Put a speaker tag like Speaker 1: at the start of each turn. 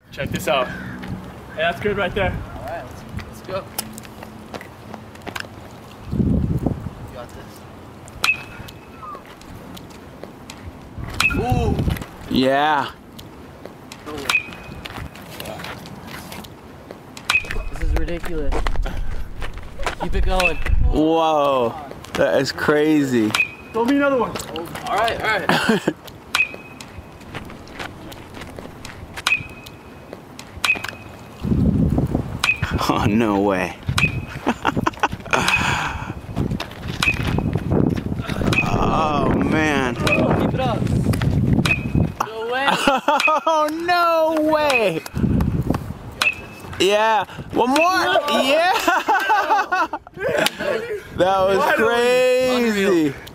Speaker 1: Check this out. Hey, that's good right there.
Speaker 2: All right, let's go. You got this. Ooh.
Speaker 3: Yeah.
Speaker 2: This is ridiculous. Keep it going.
Speaker 3: Whoa. That is crazy.
Speaker 1: Throw me another one.
Speaker 2: All right, all right.
Speaker 3: Oh, no way. Oh, man.
Speaker 2: Keep it up. No way.
Speaker 3: Oh, no way. Yeah. One more. Yeah. That was crazy.